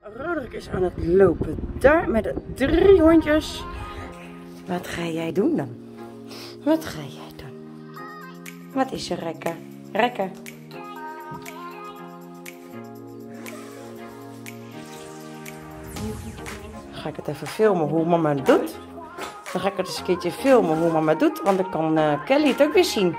Roderick is aan het lopen. Daar met de 3 hondjes. Wat ga jij doen dan? Wat ga jij doen? Wat is er, Rekker? Rekker. Ga ik het even filmen hoe mama het doet. Dan ga ik het eens een keertje filmen hoe mama het doet. Want dan kan Kelly het ook weer zien.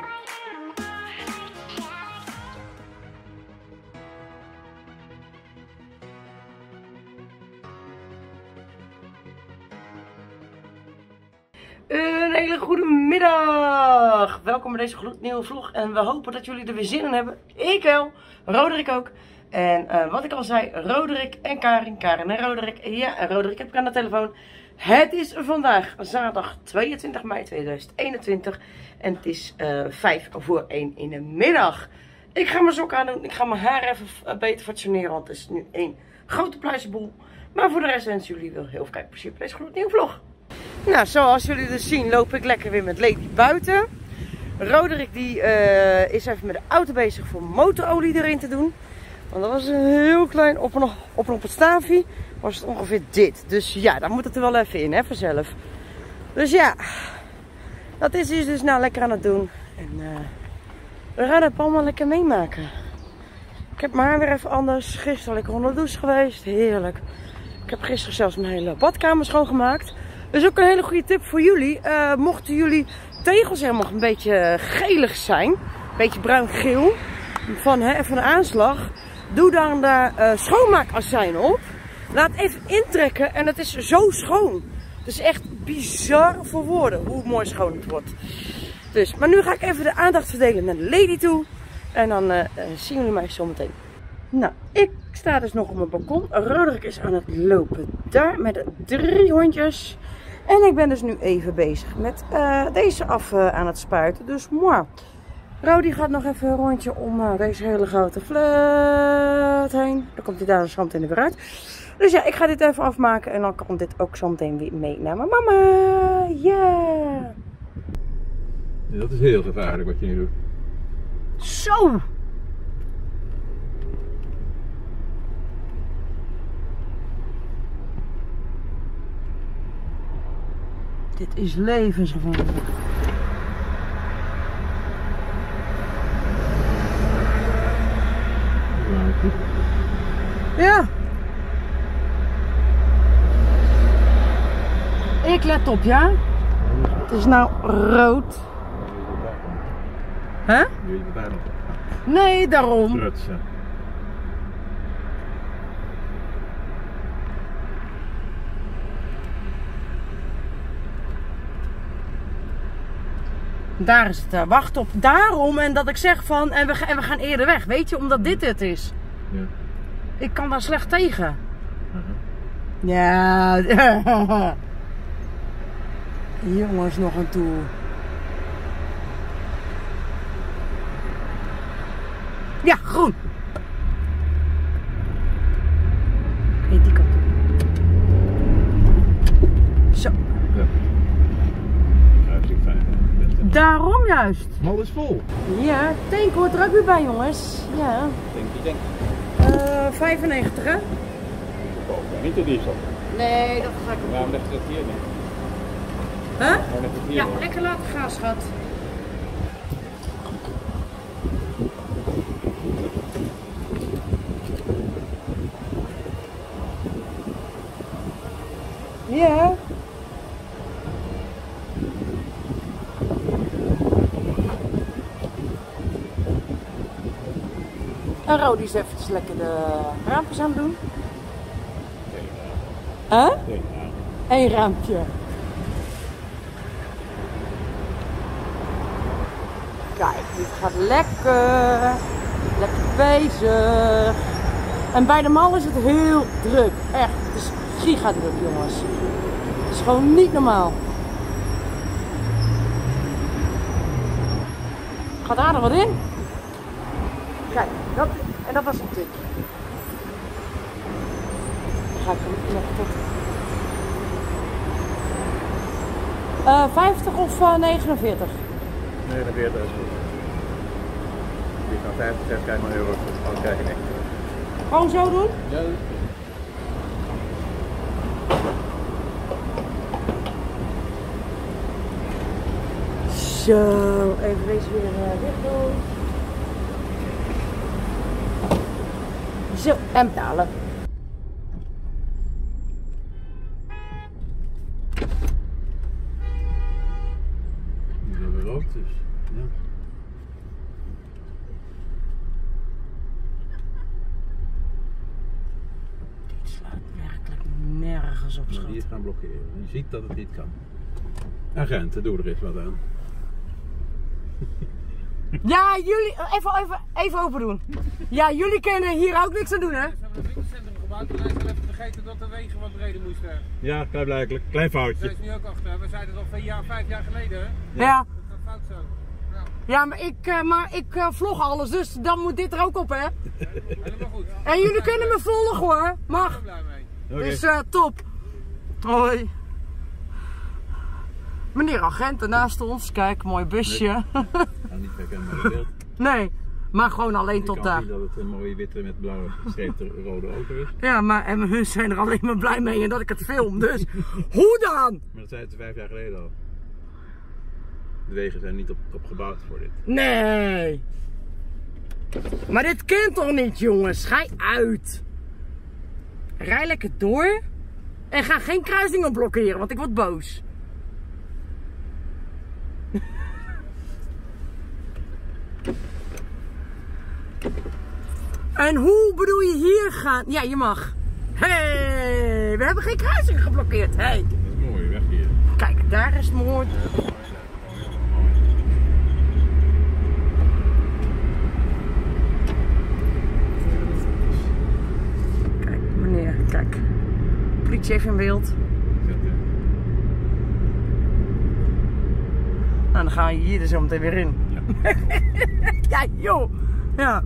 Een hele goede middag! Welkom bij deze gloednieuwe vlog en we hopen dat jullie er weer zin in hebben. Ik wel, Roderick ook. En wat ik al zei, Roderick en Karin, Karin en Roderick. Ja, en Roderick heb ik aan de telefoon. Het is vandaag zaterdag 22 mei 2021 en het is 1:05 in de middag. Ik ga mijn sok aan doen, ik ga mijn haar even beter fatsoeneren, want het is nu één grote pluizenboel. Maar voor de rest wens jullie wel heel veel kijkplezier bij deze gloednieuwe vlog. Nou, zoals jullie dus zien loop ik lekker weer met Lady buiten. Roderick die is even met de auto bezig voor motorolie erin te doen. Want dat was een heel klein op het staafje was het ongeveer dit. Dus ja, daar moet het er wel even in, hè, vanzelf. Dus ja, dat is hij dus nou lekker aan het doen. En we gaan het allemaal lekker meemaken. Ik heb mijn haar weer even anders. Gisteren lekker onder de douche geweest. Heerlijk. Ik heb gisteren zelfs mijn hele badkamer schoongemaakt. Dus ook een hele goede tip voor jullie. Mochten jullie tegels helemaal een beetje gelig zijn. Een beetje bruin-geel. Van de aanslag. Doe dan daar schoonmaakazijn op. Laat even intrekken en het is zo schoon. Het is echt bizar voor woorden hoe mooi schoon het wordt. Dus, maar nu ga ik even de aandacht verdelen naar de Lady toe. En dan zien jullie mij zo meteen. Nou, ik sta dus nog op mijn balkon. Roderick is aan het lopen. Daar met de 3 hondjes. En ik ben dus nu even bezig met deze af aan het spuiten. Dus moi. Rodi gaat nog even een rondje om deze hele grote flat heen. Dan komt hij daar zo meteen weer uit. Dus ja, ik ga dit even afmaken. En dan komt dit ook zo meteen weer mee naar mijn mama. Yeah. Ja! Dat is heel gevaarlijk wat je nu doet. Zo! Dit is levensgevaarlijk. Ja. Ik let op, ja. Het is nou rood. Hè? Nee, daarom. Trutsen. Daar is het, wacht op. Daarom en dat ik zeg van, en we gaan eerder weg. Weet je, omdat dit het is. Ja. Ik kan daar slecht tegen. Ja. Jongens, nog een toer. Ja, groen. Oké, die kant op. Zo. Ja. Daarom juist. Mal is vol. Ja, tank hoort er ook weer bij, jongens. Ja. Denk. 95, hè? Oh, niet de diesel. Nee, dat ga ik niet. Waarom leg je dat hier niet? Huh? Ja, lekker laten gaan, schat. Ja. En Rodi is eventjes lekker de raampjes aan het doen. Huh? Eén raampje. Kijk, dit gaat lekker. Lekker bezig. En bij de mal is het heel druk. Echt, het is gigadruk, jongens. Het is gewoon niet normaal. Gaat aardig wat in. Kijk, dat was een tik. Dan ga ik hem nog tot 50 of 49? 49 is goed. Die kan 50 geven, krijg je maar euro. Dan krijg je niks. Gewoon zo doen? Ja. Zo, even deze weer dicht doen. Zo, en betalen. Die hebben rood dus. Ja. Dit slaat werkelijk nergens op, schat. Hier gaan blokkeren. Je ziet dat het niet kan. Agenten, doe er eens wat aan. Ja, jullie, even open doen. Ja, jullie kunnen hier ook niks aan doen, hè? We hebben een winkelcentrum gebouwd en wij zijn even vergeten dat de wegen wat breder moesten. Ja, klaarblijkelijk. Klein Daar foutje. is nu ook achter. We zeiden het al 5 jaar geleden, hè? Ja. Dat gaat fout zo. Ja, Ja, maar ik vlog alles, dus dan moet dit er ook op, hè? helemaal goed. En jullie kunnen me volgen, hoor. Mag. Ik ben er blij mee. Oké. Dus top. Hoi. Meneer agent naast ons. Kijk, mooi busje. Ga niet herkenbaar beeld. Nee, maar gewoon alleen Je tot kan daar. zien dat het een mooie witte met blauwe gestreepte rode auto is. Ja, maar en hun zijn er alleen maar blij mee en dat ik het film. Dus hoe dan? Maar dat zeiden ze 5 jaar geleden al. De wegen zijn niet op gebouwd voor dit. Nee. Maar dit kent toch niet, jongens? Ga uit. Rij lekker door. En ga geen kruisingen blokkeren, want ik word boos. En hoe bedoel je hier gaan? Ja, je mag. Hey, we hebben geen kruising geblokkeerd. Hey. Dat is mooi, weg hier. Kijk, daar is het mooi. Kijk, meneer, kijk. Politie heeft in beeld. Nou, dan gaan we hier er zo meteen weer in. Ja. Ja, joh. Ja.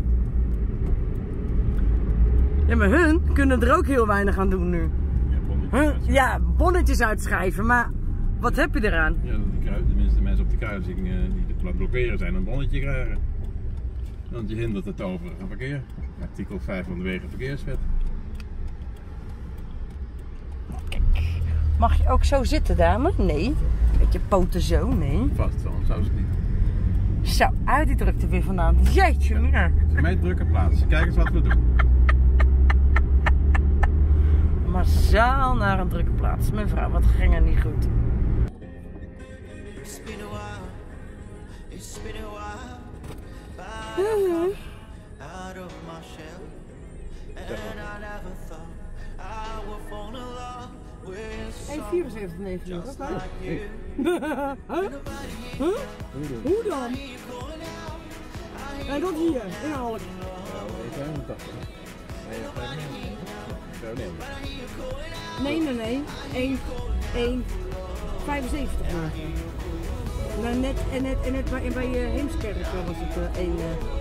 Ja, maar hun kunnen er ook heel weinig aan doen nu. Ja, bonnetjes. Ja, bonnetjes uitschrijven, maar wat heb je eraan? Ja, dat tenminste de mensen op de kruising die het blokkeren zijn een bonnetje krijgen. Want je hindert het overige verkeer. Artikel 5 van de Wegenverkeerswet. Mag je ook zo zitten, dame? Nee. Met je poten zo? Nee. Vast wel, zou ze niet. Zo, uit die drukte weer vandaan. Jeetje, mina. Het is mijn drukke plaats. Kijk eens wat we doen. Massaal naar een drukke plaats. Mevrouw, wat ging er niet goed? It's been a while, it's been a while, but out of my shell, and I never thought I would fall in love with someone 74 just like you. Hoe dan? En dat hier, inhoudelijk. Nee. 1, 75 maar. Nou, net bij Heemskerk was het 1,95.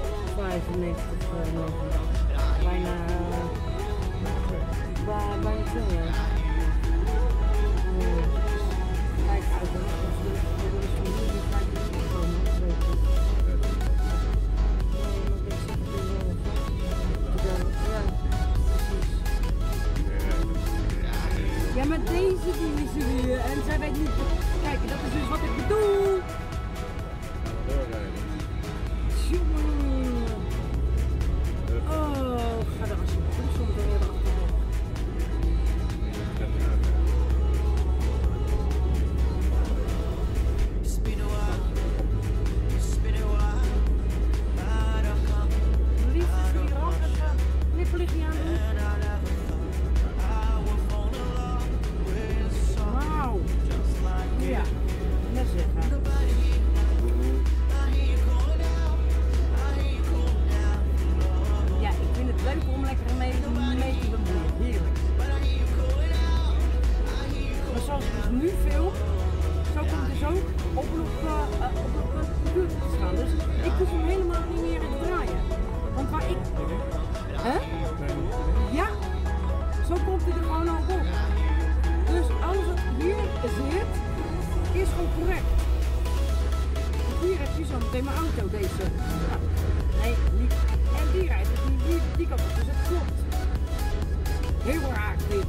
Bijna 2 jaar. Kijk uit, ja, maar deze die is er weer en zij weet niet. Kijk, dat is dus wat ik bedoel. Jongen. Oh, ga er alsjeblieft zo meteen weer achterop. It's been a while, it's been a while, but I come Liefst is hier ook het nipperlichtje aan doen. and I never thought I would fall in love with someone Wauw. just like you. Ja, net zeggen. Ja, ik vind het leuk om lekker mee te bemoeien. Heerlijk. Maar zoals ik dus nu film, zo komt het dus ook op een computer te staan. Dus ik hoef hem helemaal niet meer te draaien. Want waar ik... Hè? Ja, zo komt hij er gewoon ook op. Dus alles wat hier zit, is gewoon correct. Hier heb je zo meteen mijn auto, deze. Ja. Nee, niet. En die rijdt dus niet die kant op, dus het klopt. Heel raar dit.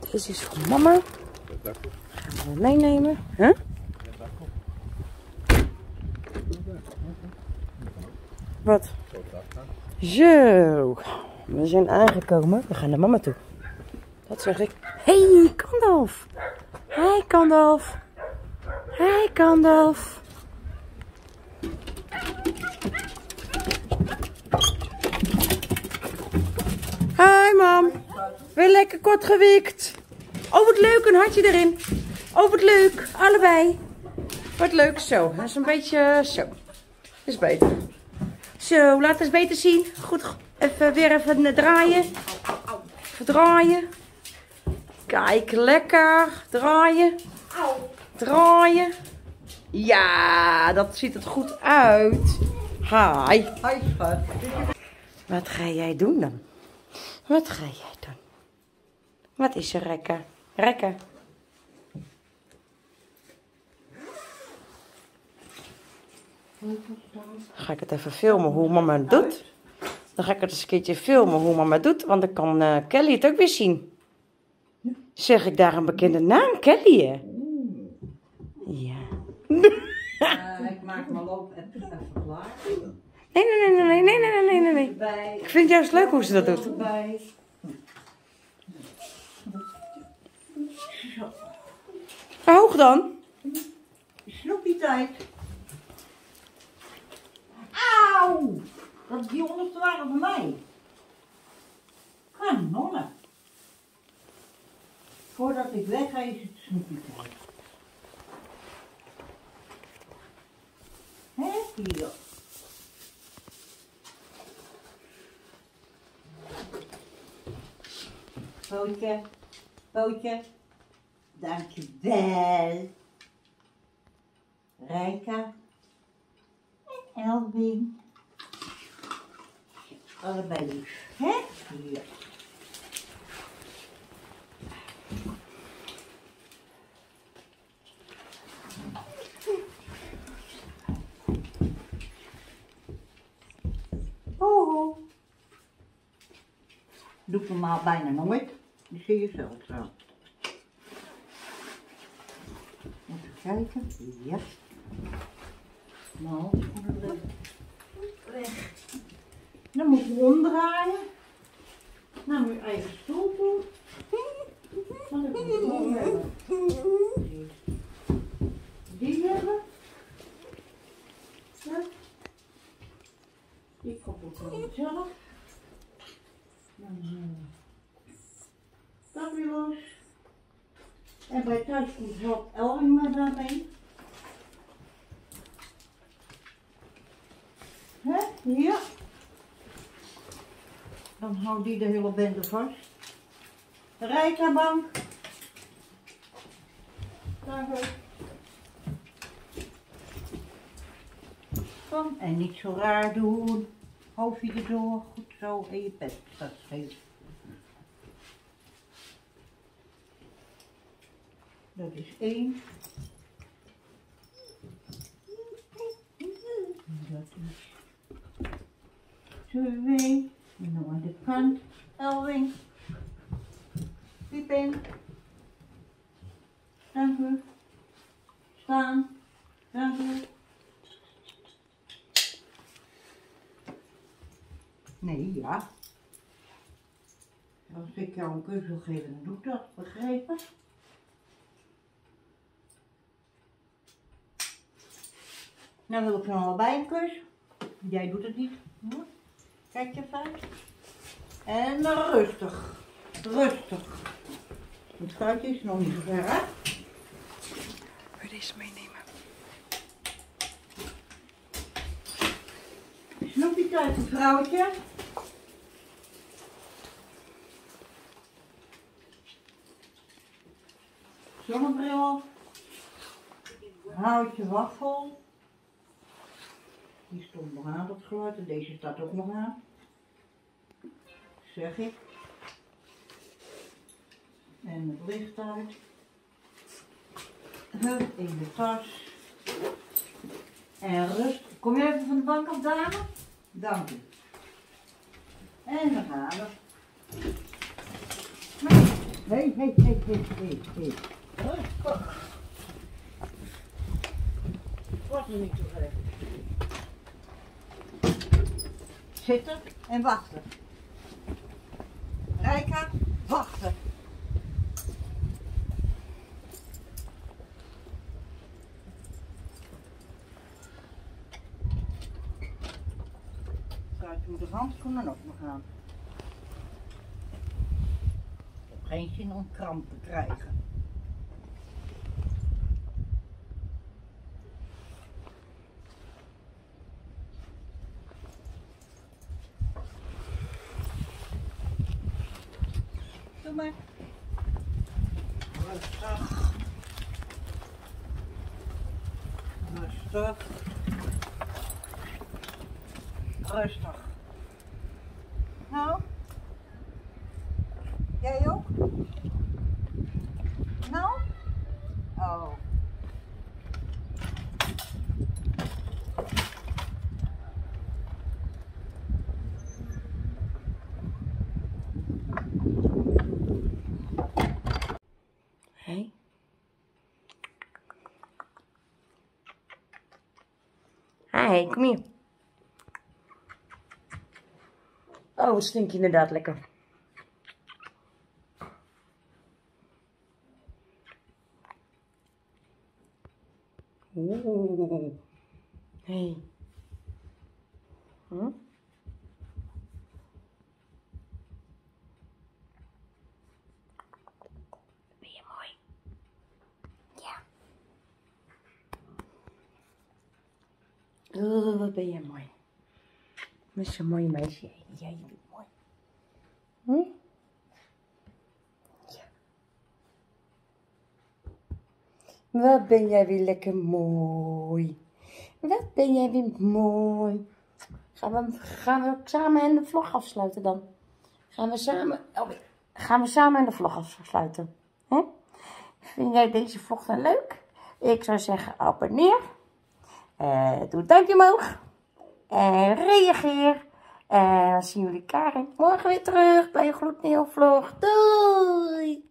Deze is voor mama. Gaan we meenemen. Huh? Wat? Zo. We zijn aangekomen. We gaan naar mama toe. Dat zeg ik. Hey, Gandalf. Hi, Gandalf. Hi, Gandalf. Hi, mam. Weer lekker kort gewikt. Oh, wat leuk. Een hartje erin. Oh, wat leuk. Allebei. Wat leuk. Zo. Dat is een beetje zo. Dat is beter. Zo, laat eens beter zien. Goed. Weer even draaien. Even draaien. Kijk, lekker. Draaien. Draaien. Ja, dat ziet er goed uit. Hi. Hi, schat. Wat ga jij doen dan? Wat ga jij doen? Wat is er, Rekke? Rekke. Ga ik het even filmen hoe mama het doet. Dan ga ik het eens een keertje filmen hoe mama het doet. Want dan kan Kelly het ook weer zien. Zeg ik daar een bekende naam? Kelly, hè? Ja. Ik maak mijn loop even klaar. Nee. Ik vind het juist leuk hoe ze dat doet. Hoe hoog dan? Snoepie tijd. Auw! Die onderste waren van mij. Kanonnen. Voordat ik weg ga is het snoepie tijd. Hè? Hier. Pootje. Pootje. Dankjewel. Rijka. En Elwin. Allebei lief. Hè? Hier. Oh. Doe ik normaal bijna nooit. Die zie je zelf zo. Even kijken. Ja. Nou, weg. Dan moet je omdraaien. Nou moet je eigen stoel doen. Dan heb je gewoon hebben. Die hebben. Ja. Die koppelt dan zelf. Dan dat weer los. En bij thuis komt helpt Elwin me daarmee. Hè? Ja. Dan houdt die de hele bende vast. De rijkerbank. Dank. Kom, en niet zo raar doen. Hoofdje erdoor, goed zo, en je pet staat scheef. Dat is 1. Dat is 2. En dan aan de kant, Elwin. Piep in. Dank u. Staan. Dank u. Nee, ja. Als ik jou een kus wil geven, dan doe ik dat. Begrepen? Nou wil ik van allebei een kus. Jij doet het niet. Kijk je fijn. En rustig. Rustig. Het schuitje is nog niet zo ver, hè? Wil je deze meenemen? Snoepje tijd, vrouwtje. Zonnebril. Houtje waffel. Die stond nog aan, dat geluid. En deze staat ook nog aan. Zeg ik. En het licht uit. Hup in de tas. En rust. Kom je even van de bank af, dame? Dank u. En dan gaan we. Hey. Rustig. Wordt er niet zo gek. Zitten en wachten. Rijka, wachten. Kijk, je moet de handschoenen ook nog aan. Ik heb geen zin om kramp te krijgen. Doe maar. Rustig. Rustig. Rustig. Nou? Jij ook? Nou? Oh. Hey. Hey, kom hier. Oh, het stinkt inderdaad lekker. Oeh. Hey. Hm? Ben je mooi? Ja. Oh, wat ben je mooi. Met zo'n mooie meisje. Ja, je bent mooi. Hm? Ja. Wat ben jij weer lekker mooi. Wat ben jij weer mooi. Gaan we samen de vlog afsluiten dan? Gaan we samen de vlog afsluiten? Hm? Vind jij deze vlog dan leuk? Ik zou zeggen abonneer. Doe het duimpje omhoog. En reageer. En dan zien jullie Karin morgen weer terug bij een gloednieuwe vlog. Doei!